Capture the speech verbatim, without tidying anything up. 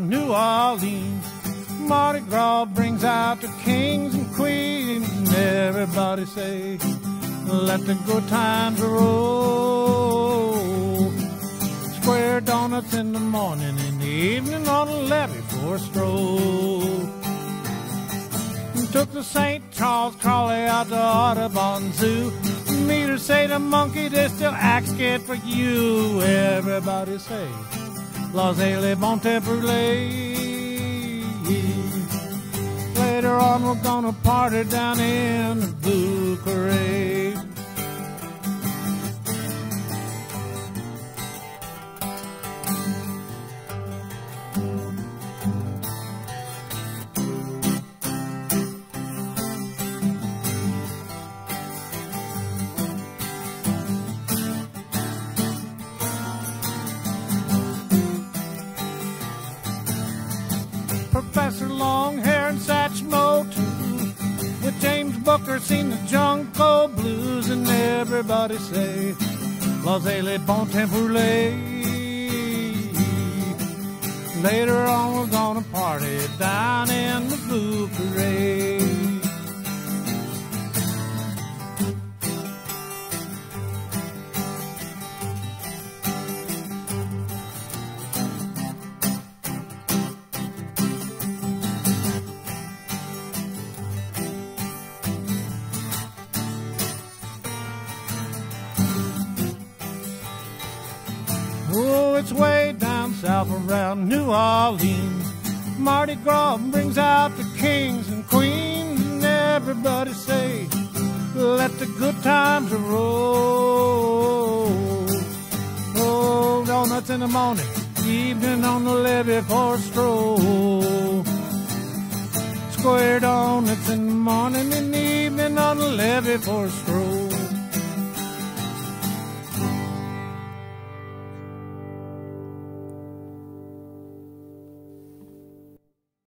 around New Orleans. Mardi Gras brings out the kings and queens, and everybody say, let the good times roll. Square donuts in the morning, in the evening on the levee for a stroll. Took the Saint Charles trolley out to Audubon Zoo. Meet her, say the monkey, they still act scared for you. Everybody say, Laissez les bon temps brûlés. Later on we're gonna party down in the Blue Parade. Professor Longhair and Satchmo too, with James Booker sing the Jungle Blues, and everybody say, Laissez les bon temps brûlés. Later on we're gonna party down in the Blue Parade. Oh, it's way down south around New Orleans. Mardi Gras brings out the kings and queens, and everybody say, let the good times roll. Oh, donuts in the morning, evening on the levee for a stroll. Square donuts in the morning, and evening on the levee for a stroll.